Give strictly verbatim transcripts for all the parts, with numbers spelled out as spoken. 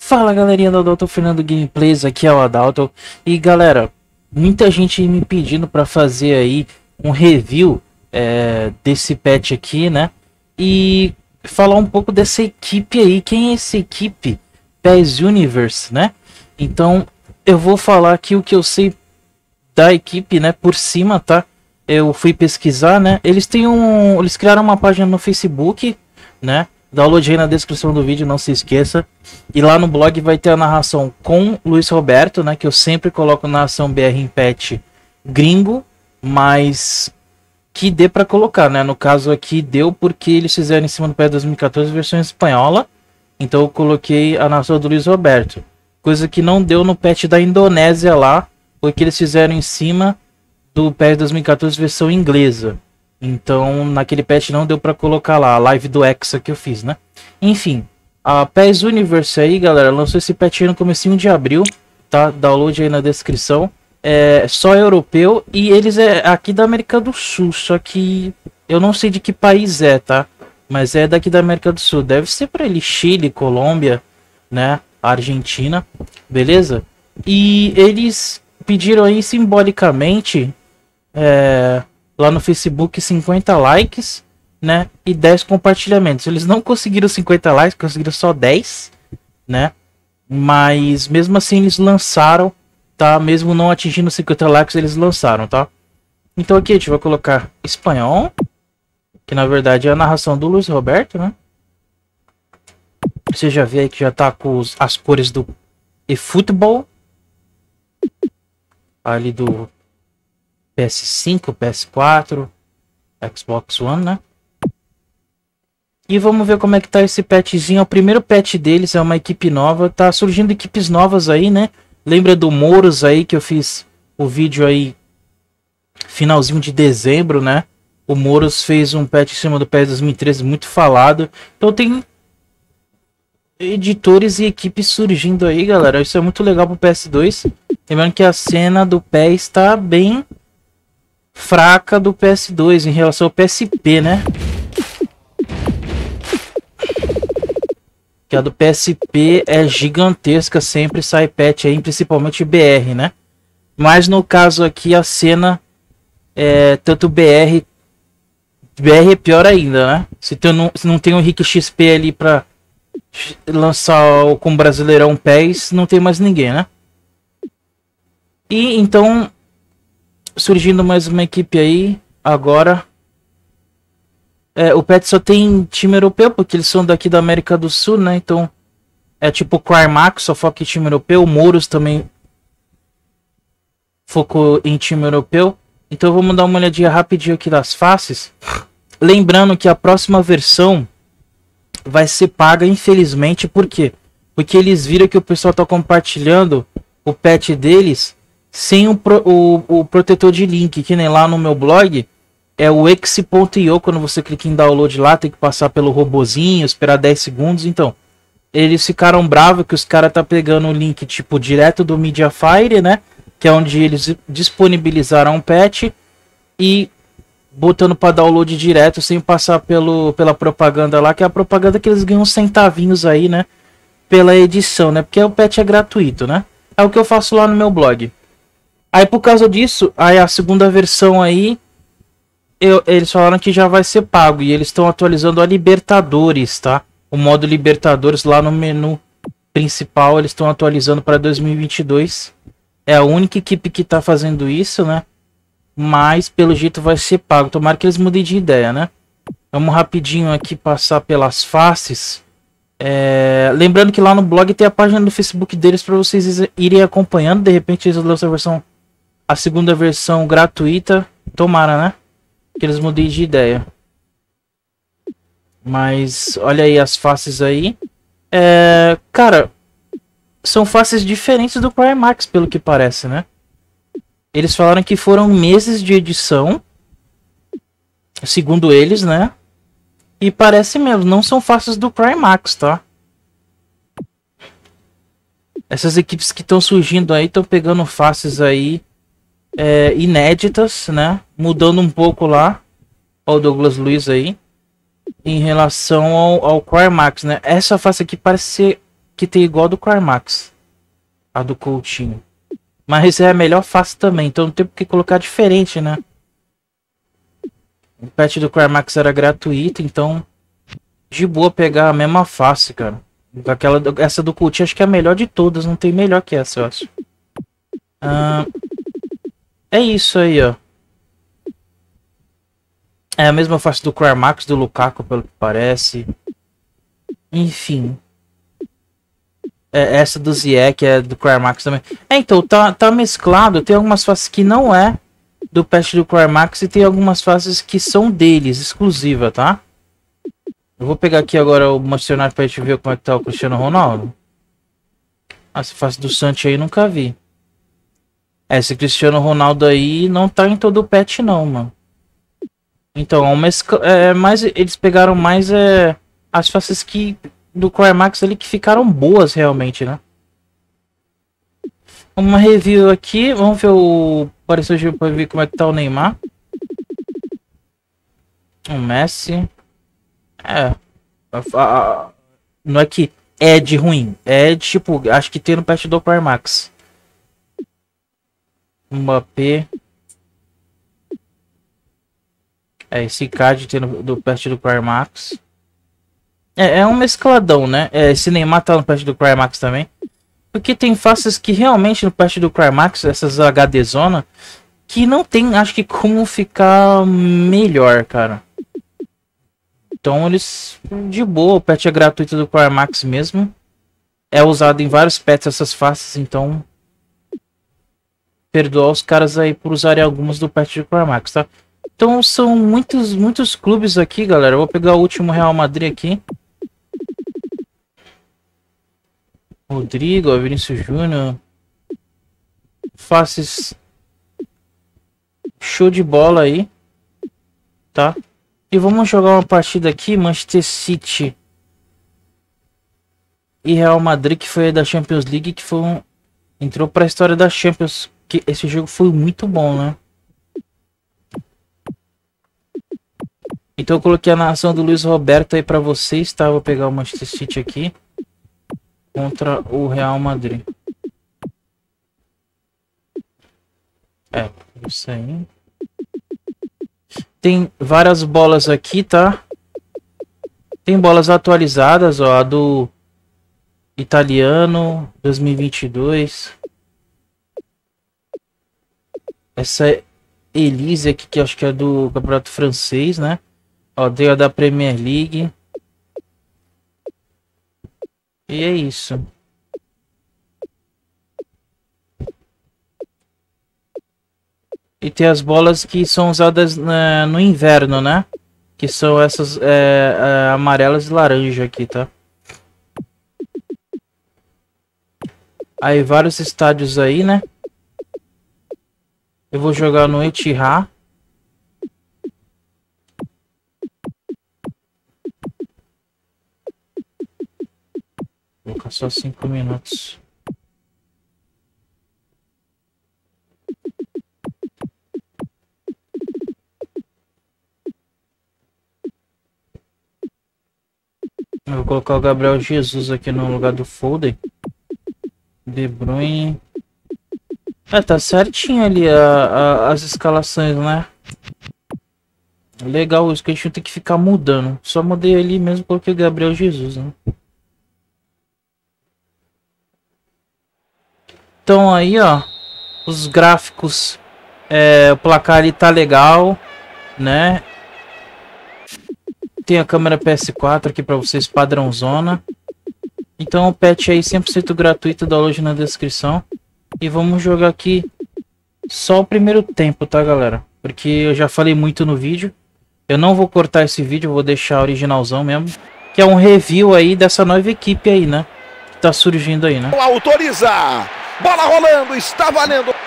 Fala galerinha do Adalto Fernando Gameplays, aqui é o Adalto. E galera, muita gente me pedindo para fazer aí um review é, desse patch aqui, né? E falar um pouco dessa equipe aí. Quem é essa equipe? PES Universe, né? Então eu vou falar aqui o que eu sei da equipe, né? Por cima, tá? Eu fui pesquisar, né? Eles têm um, eles criaram uma página no Facebook, né? Download aí na descrição do vídeo, não se esqueça. E lá no blog vai ter a narração com Luiz Roberto, né? Que eu sempre coloco narração B R em patch gringo, mas que dê para colocar, né? No caso aqui deu porque eles fizeram em cima do PES dois mil e quatorze versão espanhola. Então eu coloquei a narração do Luiz Roberto. Coisa que não deu no patch da Indonésia lá, porque eles fizeram em cima do PES dois mil e quatorze versão inglesa. Então, naquele patch não deu pra colocar lá a live do Hexa que eu fiz, né? Enfim, a PES Universe aí, galera, lançou esse patch aí no comecinho de abril, tá? Download aí na descrição. É só europeu e eles é aqui da América do Sul, só que eu não sei de que país é, tá? Mas é daqui da América do Sul. Deve ser pra ele Chile, Colômbia, né? Argentina, beleza? E eles pediram aí simbolicamente... É... lá no Facebook cinquenta likes, né, e dez compartilhamentos. Eles não conseguiram cinquenta likes, conseguiram só dez, né? Mas mesmo assim eles lançaram, tá? Mesmo não atingindo cinquenta likes, eles lançaram, tá? Então aqui a gente vai colocar espanhol, que na verdade é a narração do Luiz Roberto, né? Você já vê aí que já tá com os, as cores do eFootball ali do P S cinco, P S quatro, Xbox One, né? E vamos ver como é que tá esse patchzinho. O primeiro patch deles é uma equipe nova. Tá surgindo equipes novas aí, né? Lembra do Moros aí que eu fiz o vídeo aí finalzinho de dezembro, né? O Moros fez um patch em cima do PES dois mil e treze muito falado. Então tem editores e equipes surgindo aí, galera. Isso é muito legal pro P S dois. Lembrando que a cena do PES está bem fraca do P S dois em relação ao P S P, né? Que a do P S P é gigantesca, sempre sai patch aí, principalmente B R, né? Mas no caso aqui a cena é tanto B R, B R é pior ainda, né? Se, tu não, se não tem um Henrique X P ali pra lançar o, com Brasileirão PES, não tem mais ninguém, né? E então surgindo mais uma equipe aí, agora. É, o P E T só tem time europeu, porque eles são daqui da América do Sul, né? Então, é tipo o Quarmax, só foca em time europeu. O Moros também focou em time europeu. Então, vamos dar uma olhadinha rapidinho aqui das faces. Lembrando que a próxima versão vai ser paga, infelizmente. Por quê? Porque eles viram que o pessoal tá compartilhando o patch deles sem o, pro, o, o protetor de link, que nem lá no meu blog, é o exe ponto i o, quando você clica em download lá, tem que passar pelo robozinho, esperar dez segundos, então, eles ficaram bravos que os caras tá pegando o link, tipo, direto do Mediafire, né, que é onde eles disponibilizaram o patch, e botando para download direto, sem passar pelo, pela propaganda lá, que é a propaganda que eles ganham centavinhos aí, né, pela edição, né, porque o patch é gratuito, né, é o que eu faço lá no meu blog. Aí por causa disso, aí a segunda versão aí, eu, eles falaram que já vai ser pago. E eles estão atualizando a Libertadores, tá? O modo Libertadores lá no menu principal, eles estão atualizando para dois mil e vinte e dois. É a única equipe que tá fazendo isso, né? Mas pelo jeito vai ser pago. Tomara que eles mudem de ideia, né? Vamos rapidinho aqui passar pelas faces. É... Lembrando que lá no blog tem a página do Facebook deles para vocês irem acompanhando. De repente eles lançam a versão... a segunda versão gratuita, tomara, né? Que eles mudem de ideia. Mas olha aí as faces aí. É, cara, são faces diferentes do Primax, pelo que parece, né? Eles falaram que foram meses de edição, segundo eles, né? E parece mesmo, não são faces do Primax, tá? Essas equipes que estão surgindo aí estão pegando faces aí É, inéditas, né? Mudando um pouco lá. Ó, o Douglas Luiz aí. Em relação ao, ao Quarmax, né? Essa face aqui parece ser que ter igual a do Carmax. A do Coutinho. Mas é a melhor face também, então não tem por que colocar diferente, né? O patch do Carmax era gratuito, então de boa pegar a mesma face, cara. Aquela, essa do Coutinho acho que é a melhor de todas, não tem melhor que essa, eu acho. Ah, é isso aí, ó. É a mesma face do Carmax, do Lukaku, pelo que parece. Enfim. É, essa do Ziyech é do Carmax também. É, então, tá, tá mesclado. Tem algumas faces que não é do patch do Carmax e tem algumas faces que são deles, exclusiva, tá? Eu vou pegar aqui agora o Manchester United pra gente ver como é que tá o Cristiano Ronaldo. Ah, essa face do Santi aí nunca vi. Esse Cristiano Ronaldo aí não tá em todo o patch não, mano. Então, é, mais, eles pegaram mais é, as faces que do Carmax ali que ficaram boas realmente, né? Uma review aqui, vamos ver o parecer para ver como é que tá o Neymar. O Messi. É. A, a, não é que é de ruim, é de tipo, acho que tem no patch do Carmax. Mbappé. É, esse card tem no, do patch do Carmax. É, é um mescladão, né? É, esse Neymar tá no patch do Carmax também. Porque tem faces que realmente no patch do Carmax, essas H D zona, que não tem, acho que, como ficar melhor, cara. Então eles, de boa, o patch é gratuito do Carmax mesmo. É usado em vários patches essas faces, então... perdoar os caras aí por usarem algumas do patch do Carmax, tá? Então são muitos, muitos clubes aqui, galera. Eu vou pegar o último Real Madrid aqui. Rodrigo, Vinícius Júnior. Faces. Show de bola aí. Tá? E vamos jogar uma partida aqui. Manchester City e Real Madrid, que foi da Champions League, que foi um... entrou pra história da Champions. Que esse jogo foi muito bom, né? Então eu coloquei a narração do Luiz Roberto aí pra vocês, tá? Vou pegar o Manchester City aqui contra o Real Madrid. É, isso aí. Tem várias bolas aqui, tá? Tem bolas atualizadas, ó. A do italiano dois mil e vinte e dois. Essa Elise aqui, que acho que é do campeonato francês, né? Ó, deu a da Premier League. E é isso. E tem as bolas que são usadas né, no inverno, né? Que são essas é, é, amarelas e laranja aqui, tá? Aí vários estádios aí, né? Eu vou jogar no Etihad. Vou colocar só cinco minutos. Eu vou colocar o Gabriel Jesus aqui no lugar do Foden. De Bruyne. É, tá certinho ali a, a, as escalações, né? Legal isso, que a gente não tem que ficar mudando. Só mudei ali mesmo porque o Gabriel Jesus, né? Então aí, ó. Os gráficos. É, o placar ali tá legal, né? Tem a câmera P S quatro aqui pra vocês, padrãozona. Então o patch aí cem por cento gratuito, download na descrição. E vamos jogar aqui só o primeiro tempo, tá, galera? Porque eu já falei muito no vídeo. Eu não vou cortar esse vídeo, eu vou deixar originalzão mesmo. Que é um review aí dessa nova equipe aí, né? Que tá surgindo aí, né? Autoriza! Bola rolando, está valendo!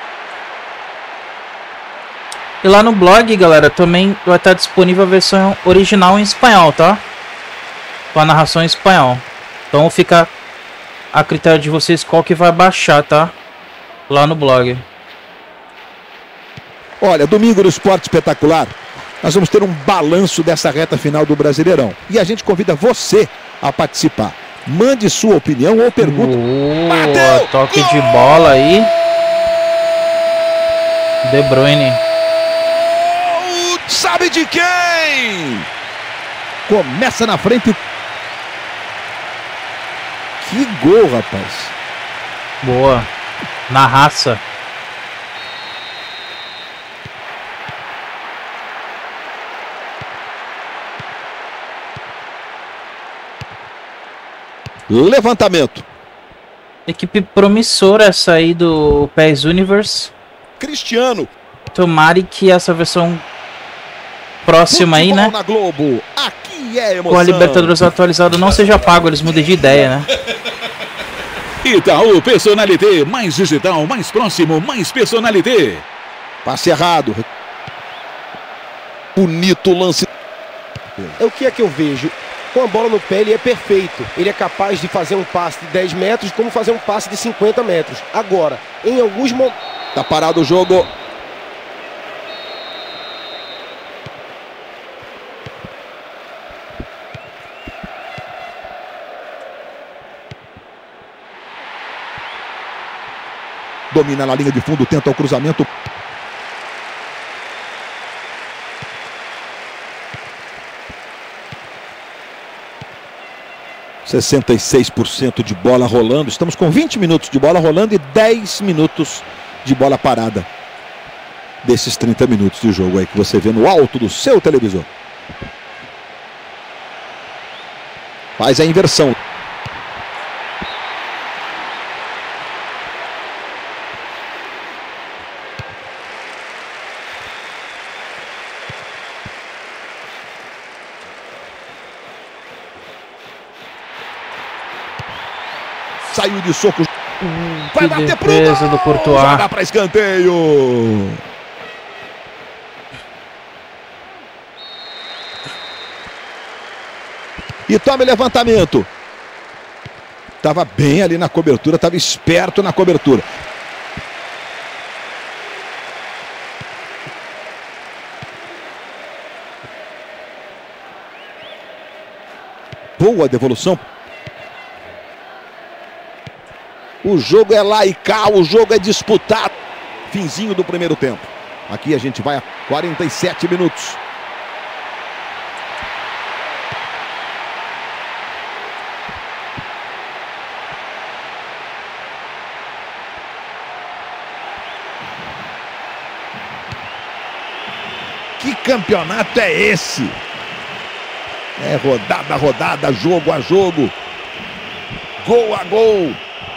E lá no blog, galera, também vai estar disponível a versão original em espanhol, tá? Com a narração em espanhol. Então fica a critério de vocês qual que vai baixar, tá? Lá no blog. Olha, domingo no Esporte Espetacular, nós vamos ter um balanço dessa reta final do Brasileirão. E a gente convida você a participar. Mande sua opinião ou pergunta. Boa, toque de bola aí. De Bruyne. Sabe de quem? Começa na frente. Que gol, rapaz. Boa. Na raça. Levantamento. Equipe promissora essa aí do P E S Universe. Cristiano. Tomara que essa versão próxima aí, né? Na Globo. Aqui é emoção. Com a Libertadores atualizada não seja pago, eles mudem de ideia, né? Itaú Personalité, mais digital, mais próximo, mais personalité. Passe errado. Bonito lance. É o que é que eu vejo? Com a bola no pé ele é perfeito. Ele é capaz de fazer um passe de dez metros como fazer um passe de cinquenta metros. Agora, em alguns momentos... Tá parado o jogo. Domina na linha de fundo, tenta o cruzamento. sessenta e seis por cento de bola rolando. Estamos com vinte minutos de bola rolando e dez minutos de bola parada. Desses trinta minutos de jogo aí que você vê no alto do seu televisor. Faz a inversão. Saiu de soco. Hum, Vai que bater pro defesa do Courtois. Joga para escanteio. E tome levantamento. Tava bem ali na cobertura, tava esperto na cobertura. Boa devolução. O jogo é lá e cá, o jogo é disputado. Finzinho do primeiro tempo. Aqui a gente vai a quarenta e sete minutos. Que campeonato é esse? É rodada a rodada, jogo a jogo. Gol a gol.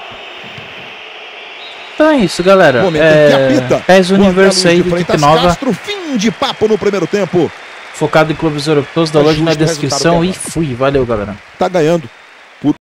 Então é isso, galera. Momento é... em que apita. P E S Universe aí, equipe nova. Castro, fim de papo no primeiro tempo. Focado em clubes europeus, da É loja na justo o descrição. resultado E fui. Valeu, galera. Tá ganhando.